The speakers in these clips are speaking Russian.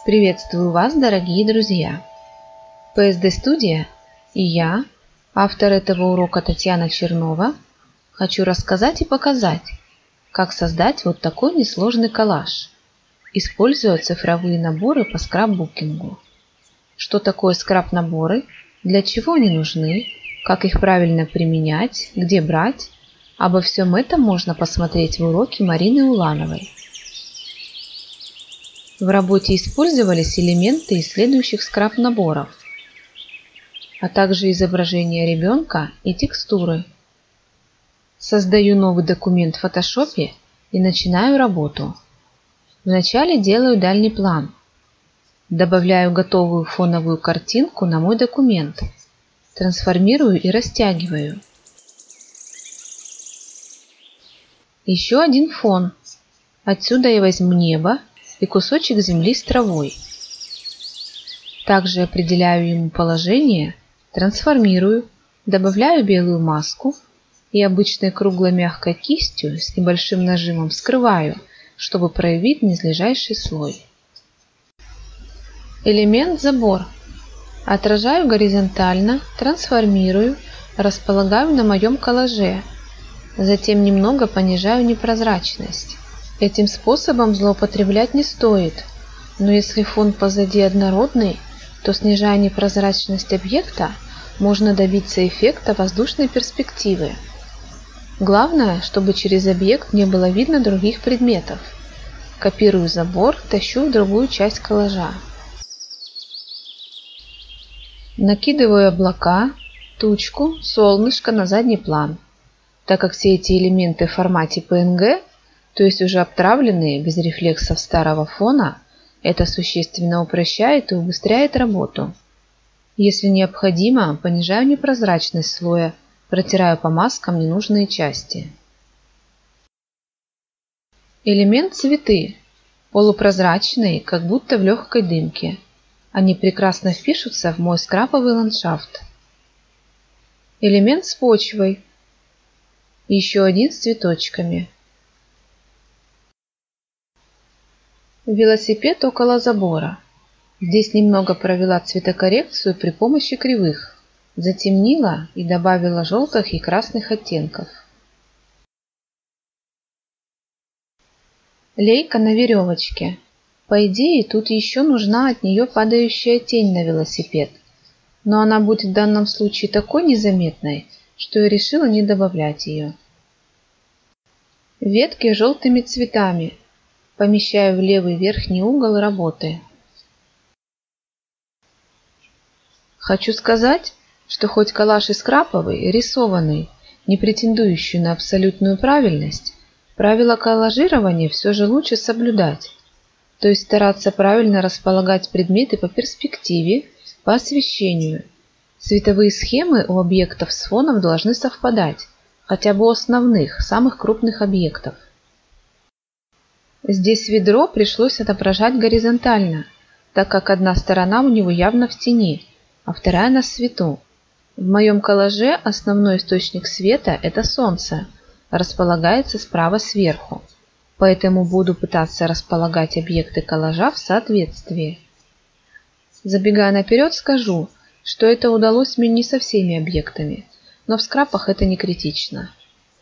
Приветствую вас, дорогие друзья! PSD Студия и я, автор этого урока Татьяна Чернова, хочу рассказать и показать, как создать вот такой несложный коллаж, используя цифровые наборы по скрапбукингу. Что такое скрап-наборы, для чего они нужны, как их правильно применять, где брать, обо всем этом можно посмотреть в уроке Марины Улановой. В работе использовались элементы из следующих скрап-наборов, а также изображение ребенка и текстуры. Создаю новый документ в Photoshop и начинаю работу. Вначале делаю дальний план. Добавляю готовую фоновую картинку на мой документ. Трансформирую и растягиваю. Еще один фон. Отсюда я возьму небо и кусочек земли с травой. Также определяю ему положение, трансформирую, добавляю белую маску и обычной круглой мягкой кистью с небольшим нажимом скрываю, чтобы проявить низлежащий слой. Элемент забор. Отражаю горизонтально, трансформирую, располагаю на моем коллаже. Затем немного понижаю непрозрачность. Этим способом злоупотреблять не стоит, но если фон позади однородный, то, снижая непрозрачность объекта, можно добиться эффекта воздушной перспективы. Главное, чтобы через объект не было видно других предметов. Копирую забор, тащу в другую часть коллажа. Накидываю облака, тучку, солнышко на задний план. Так как все эти элементы в формате PNG, то есть уже обтравленные без рефлексов старого фона, это существенно упрощает и убыстряет работу. Если необходимо, понижаю непрозрачность слоя, протираю по маскам ненужные части. Элемент цветы. Полупрозрачные, как будто в легкой дымке. Они прекрасно впишутся в мой скраповый ландшафт. Элемент с почвой. Еще один с цветочками. Велосипед около забора. Здесь немного провела цветокоррекцию при помощи кривых, затемнила и добавила желтых и красных оттенков. Лейка на веревочке. По идее, тут еще нужна от нее падающая тень на велосипед, но она будет в данном случае такой незаметной, что я решила не добавлять ее. Ветки желтыми цветами. Помещаю в левый верхний угол работы. Хочу сказать, что хоть коллаж и скраповый, рисованный, не претендующий на абсолютную правильность, правила коллажирования все же лучше соблюдать, то есть стараться правильно располагать предметы по перспективе, по освещению. Цветовые схемы у объектов с фоном должны совпадать, хотя бы у основных, самых крупных объектов. Здесь ведро пришлось отображать горизонтально, так как одна сторона у него явно в тени, а вторая на свету. В моем коллаже основной источник света – это солнце, располагается справа сверху, поэтому буду пытаться располагать объекты коллажа в соответствии. Забегая наперед, скажу, что это удалось мне не со всеми объектами, но в скрапах это не критично.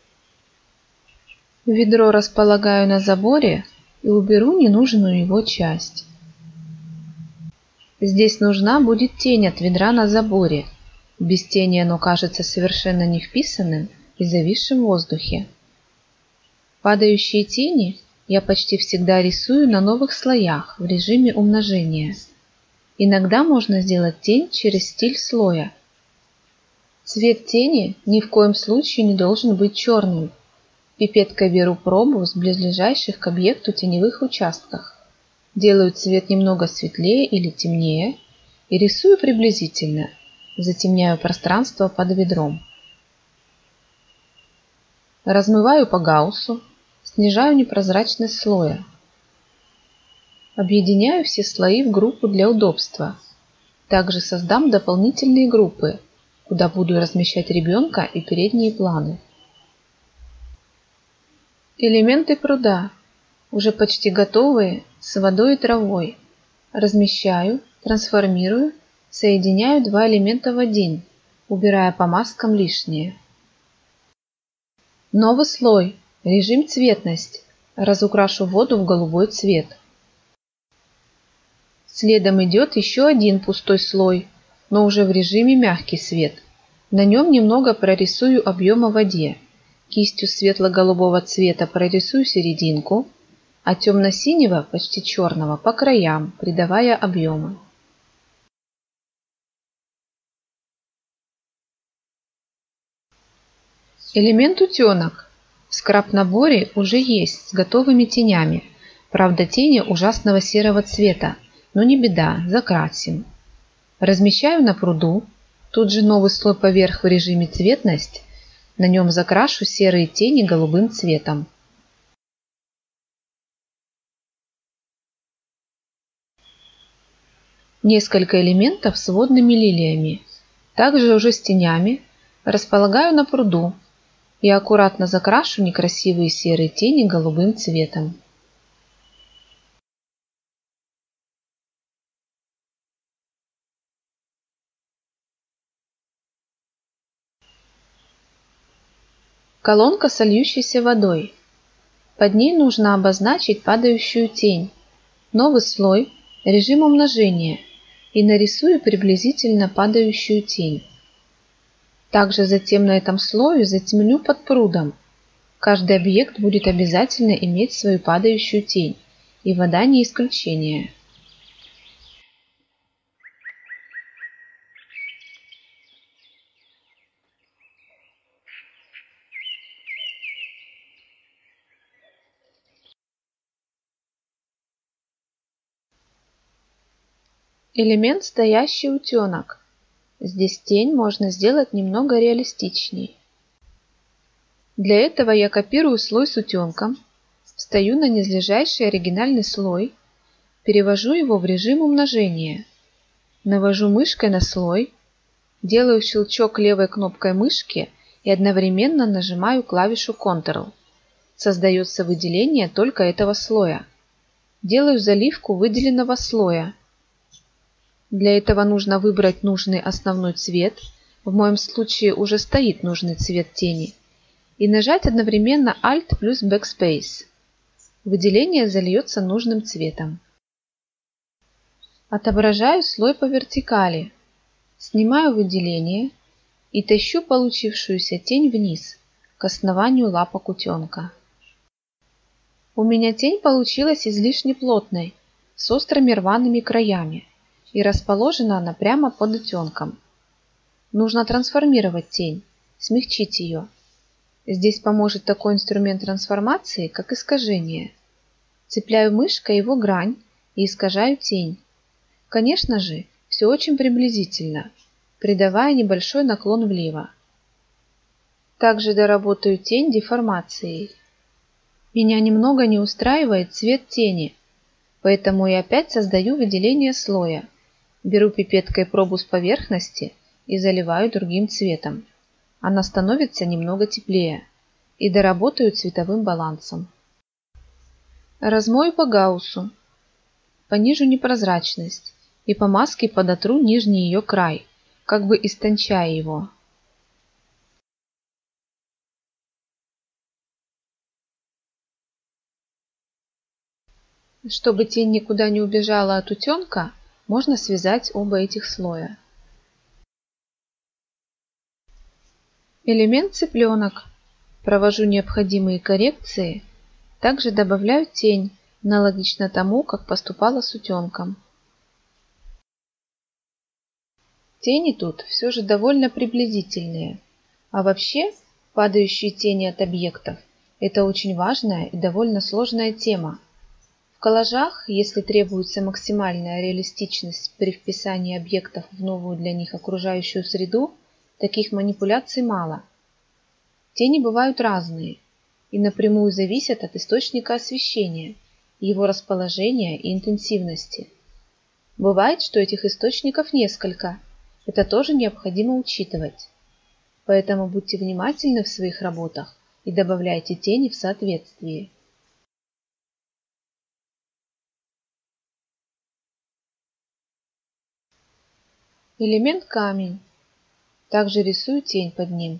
Ведро располагаю на заборе и уберу ненужную его часть. Здесь нужна будет тень от ведра на заборе. Без тени оно кажется совершенно не вписанным и зависшим в воздухе. Падающие тени я почти всегда рисую на новых слоях в режиме умножения. Иногда можно сделать тень через стиль слоя. Цвет тени ни в коем случае не должен быть черным. Пипеткой беру пробу с близлежащих к объекту теневых участках. Делаю цвет немного светлее или темнее и рисую приблизительно. Затемняю пространство под ведром. Размываю по гауссу, снижаю непрозрачность слоя. Объединяю все слои в группу для удобства. Также создам дополнительные группы, куда буду размещать ребенка и передние планы. Элементы пруда. Уже почти готовые, с водой и травой. размещаю, трансформирую, соединяю два элемента в один, убирая по маскам лишнее. Новый слой. Режим цветность. Разукрашу воду в голубой цвет. Следом идет еще один пустой слой, но уже в режиме мягкий свет. На нем немного прорисую объема в воде. Кистью светло-голубого цвета прорисую серединку, а темно-синего, почти черного, по краям, придавая объема. Элемент утенок. В скраб-наборе уже есть с готовыми тенями. Правда, тени ужасного серого цвета, но не беда, закрасим. Размещаю на пруду, тут же новый слой поверх в режиме цветность, на нем закрашу серые тени голубым цветом. Несколько элементов с водными лилиями. Также уже с тенями располагаю на пруду и аккуратно закрашу некрасивые серые тени голубым цветом. Колонка с льющейся водой. Под ней нужно обозначить падающую тень. Новый слой, режим умножения, и нарисую приблизительно падающую тень. Также затем на этом слое затемню под прудом. Каждый объект будет обязательно иметь свою падающую тень, и вода не исключение. Элемент стоящий утенок. Здесь тень можно сделать немного реалистичнее. Для этого я копирую слой с утенком, встаю на низлежащий оригинальный слой, перевожу его в режим умножения, навожу мышкой на слой, делаю щелчок левой кнопкой мышки и одновременно нажимаю клавишу Ctrl. Создается выделение только этого слоя. Делаю заливку выделенного слоя. Для этого нужно выбрать нужный основной цвет, в моем случае уже стоит нужный цвет тени, и нажать одновременно Alt плюс Backspace. Выделение зальется нужным цветом. Отображаю слой по вертикали, снимаю выделение и тащу получившуюся тень вниз, к основанию лапок утенка. У меня тень получилась излишне плотной, с острыми рваными краями, и расположена она прямо под утенком. Нужно трансформировать тень, смягчить ее. Здесь поможет такой инструмент трансформации, как искажение. Цепляю мышкой его грань и искажаю тень. Конечно же, все очень приблизительно, придавая небольшой наклон влево. Также доработаю тень деформацией. Меня немного не устраивает цвет тени, поэтому я опять создаю выделение слоя. Беру пипеткой пробу с поверхности и заливаю другим цветом. Она становится немного теплее. И доработаю цветовым балансом. Размою по гауссу. Понижу непрозрачность и по маске подотру нижний ее край, как бы истончая его. Чтобы тень никуда не убежала от утенка, можно связать оба этих слоя. Элемент цыпленок. Провожу необходимые коррекции. Также добавляю тень, аналогично тому, как поступала с утенком. Тени тут все же довольно приблизительные. А вообще, падающие тени от объектов – это очень важная и довольно сложная тема. В коллажах, если требуется максимальная реалистичность при вписании объектов в новую для них окружающую среду, таких манипуляций мало. Тени бывают разные и напрямую зависят от источника освещения, его расположения и интенсивности. Бывает, что этих источников несколько, это тоже необходимо учитывать. Поэтому будьте внимательны в своих работах и добавляйте тени в соответствии. Элемент камень. Также рисую тень под ним.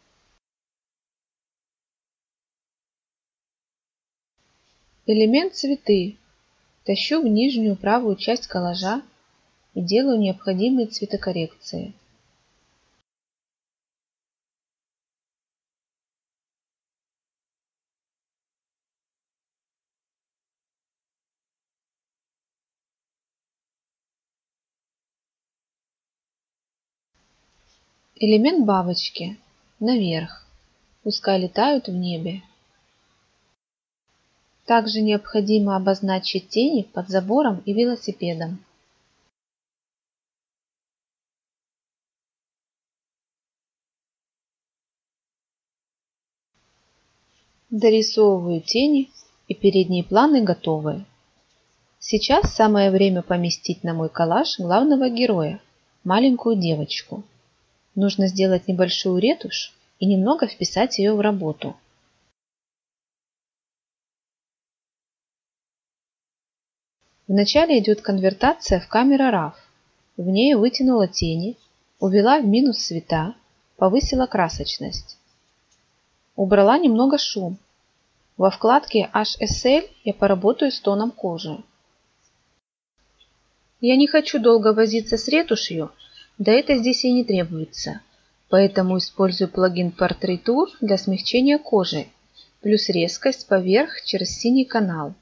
Элемент цветы. Тащу в нижнюю правую часть коллажа и делаю необходимые цветокоррекции. Элемент бабочки. Наверх. Пускай летают в небе. Также необходимо обозначить тени под забором и велосипедом. Дорисовываю тени, и передние планы готовы. Сейчас самое время поместить на мой коллаж главного героя, маленькую девочку. Нужно сделать небольшую ретушь и немного вписать ее в работу. Вначале идет конвертация в камера RAW. В ней вытянула тени, увела в минус цвета, повысила красочность. Убрала немного шум. Во вкладке HSL я поработаю с тоном кожи. Я не хочу долго возиться с ретушью, да это здесь и не требуется. Поэтому использую плагин Portrait Tour для смягчения кожи, плюс резкость поверх через синий канал.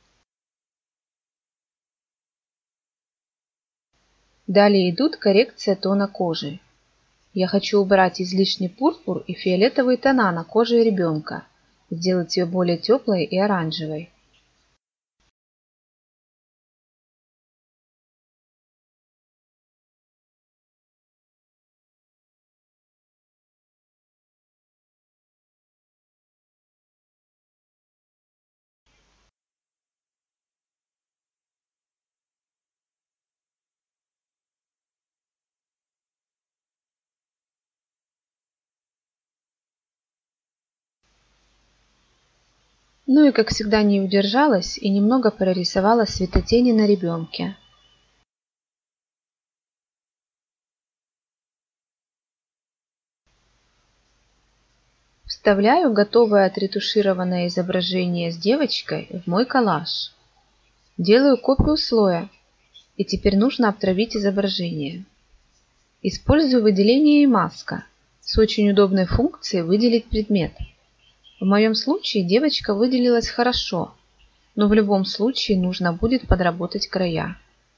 Далее идут коррекция тона кожи. Я хочу убрать излишний пурпур и фиолетовые тона на коже ребенка, сделать ее более теплой и оранжевой. Ну и как всегда не удержалась и немного прорисовала светотени на ребенке. Вставляю готовое отретушированное изображение с девочкой в мой коллаж. Делаю копию слоя, и теперь нужно обтравить изображение. Использую выделение и маска с очень удобной функцией выделить предмет. В моем случае девочка выделилась хорошо, но в любом случае нужно будет подработать края.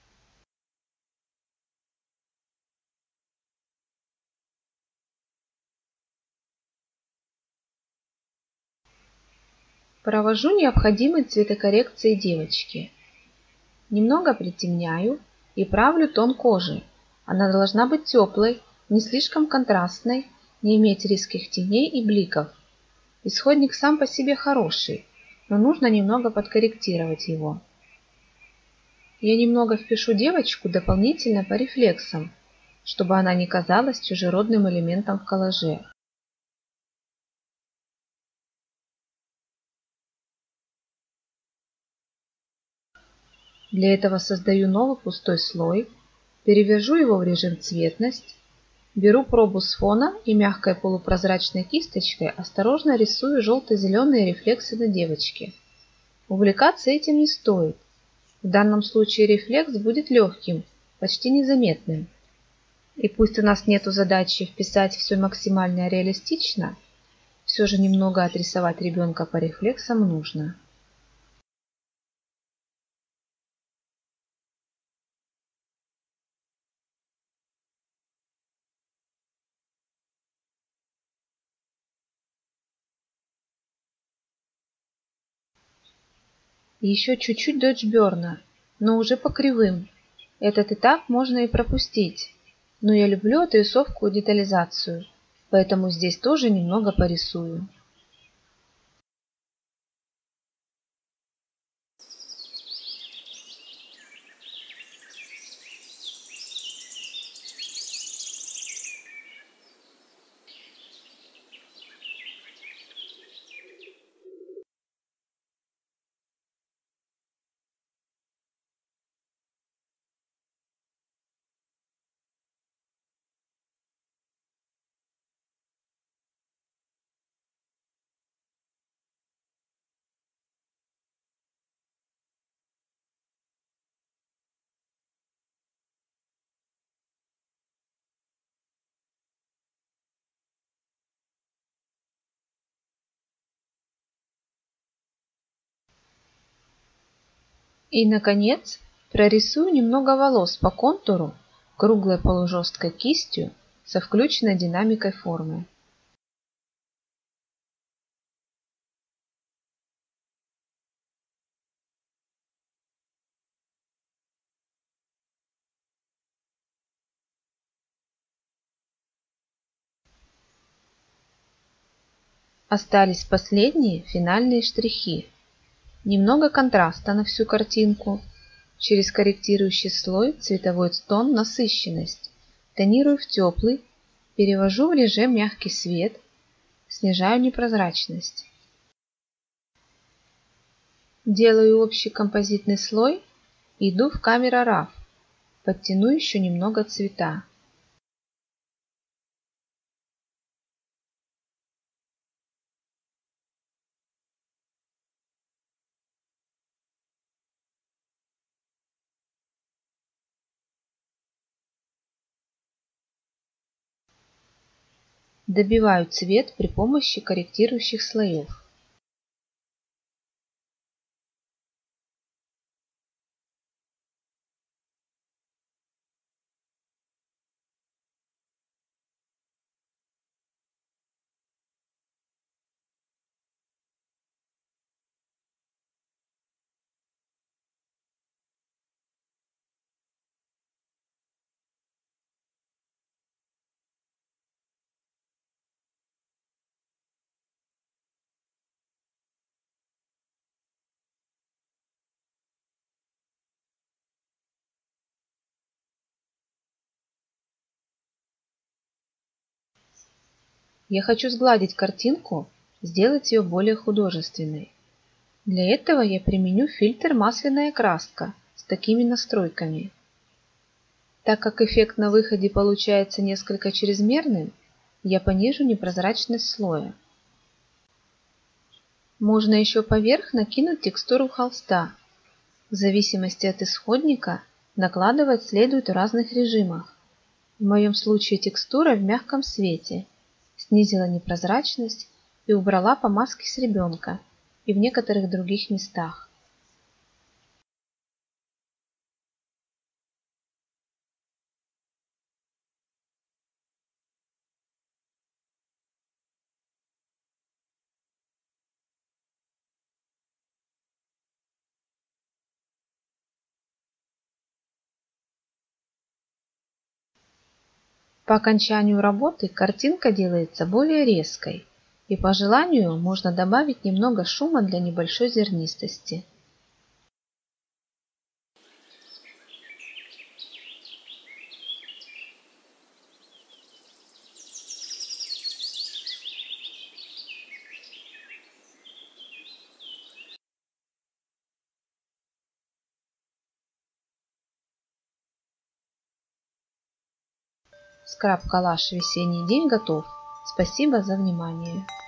Провожу необходимые цветокоррекции девочки. Немного притемняю и правлю тон кожи. Она должна быть теплой, не слишком контрастной, не иметь резких теней и бликов. Исходник сам по себе хороший, но нужно немного подкорректировать его. Я немного впишу девочку дополнительно по рефлексам, чтобы она не казалась чужеродным элементом в коллаже. Для этого создаю новый пустой слой, перевожу его в режим цветность, беру пробу с фона и мягкой полупрозрачной кисточкой осторожно рисую желто-зеленые рефлексы на девочке. Увлекаться этим не стоит. В данном случае рефлекс будет легким, почти незаметным. И пусть у нас нету задачи вписать все максимально реалистично, все же немного отрисовать ребенка по рефлексам нужно. Еще чуть-чуть доджберна, но уже по кривым. Этот этап можно и пропустить, но я люблю отрисовку и детализацию, поэтому здесь тоже немного порисую. И, наконец, прорисую немного волос по контуру круглой полужесткой кистью со включенной динамикой формы. Остались последние финальные штрихи. Немного контраста на всю картинку. Через корректирующий слой цветовой тон насыщенность. Тонирую в теплый, перевожу в режим мягкий свет, снижаю непрозрачность. Делаю общий композитный слой, иду в камера RAW, подтяну еще немного цвета. Добиваю цвет при помощи корректирующих слоев. Я хочу сгладить картинку, сделать ее более художественной. Для этого я применю фильтр «Масляная краска» с такими настройками. Так как эффект на выходе получается несколько чрезмерным, я понижу непрозрачность слоя. Можно еще поверх накинуть текстуру холста. В зависимости от исходника накладывать следует в разных режимах. В моем случае текстура в мягком свете. Снизила непрозрачность и убрала помазки с ребенка и в некоторых других местах. По окончанию работы картинка делается более резкой, и по желанию можно добавить немного шума для небольшой зернистости. Скраб-коллаж «Весенний день» готов. Спасибо за внимание.